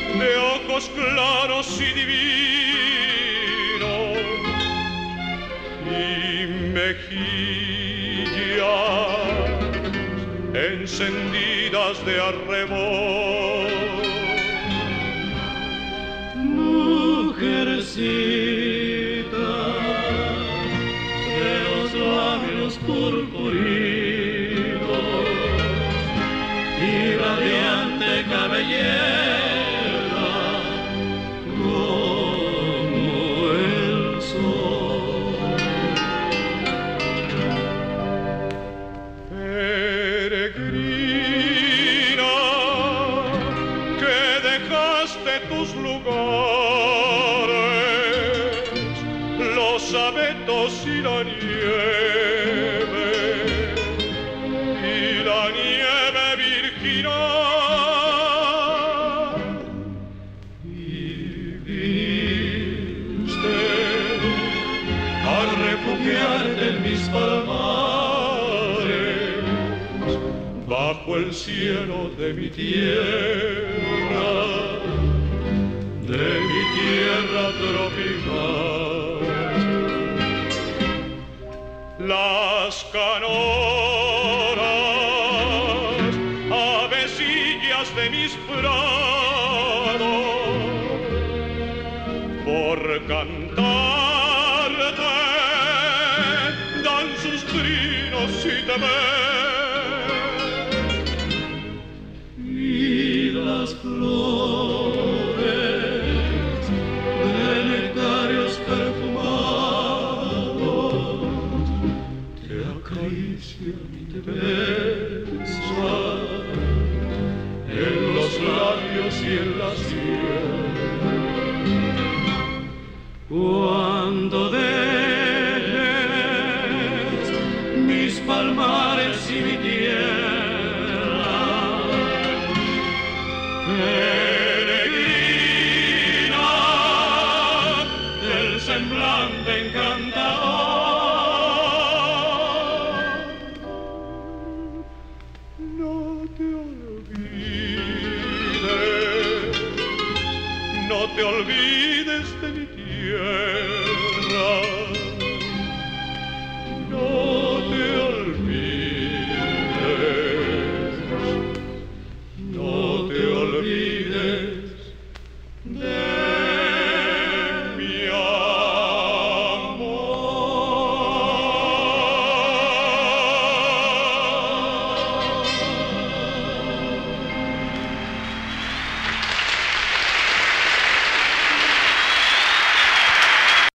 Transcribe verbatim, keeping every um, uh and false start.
de ojos claros y divinos y mejillas encendidas de arrebol. Mujercita de los labios purpurinos y radiante cabellera como el sol. Peregrina, que dejaste tus lugares, los abetos y la nieve, y la nieve virginal, y viniste a refugiarte en mis palmares, bajo el cielo de mi tierra, de mi tierra tropical. Las canoras, avecillas de mis prados, por cantarte dan sus trinos y te ven. Y las flores de nectarios perfumados te acarician y te besan en los labios y en la sien. Cuando dejes mis palmares y mi tierra, peregrina del semblante encantador, No te olvides, no te olvides de mi tierra,